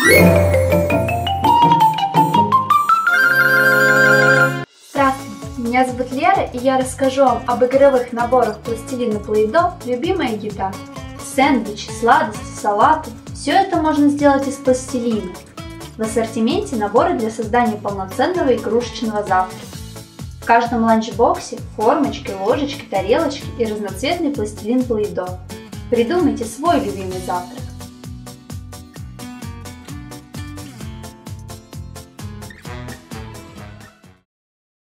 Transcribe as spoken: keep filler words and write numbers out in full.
Здравствуйте, меня зовут Лера, и я расскажу вам об игровых наборах пластилина Play-Doh «Любимая еда». Сэндвичи, сладости, салаты – все это можно сделать из пластилина. В ассортименте наборы для создания полноценного игрушечного завтрака. В каждом ланчбоксе формочки, ложечки, тарелочки и разноцветный пластилин Play-Doh. Придумайте свой любимый завтрак.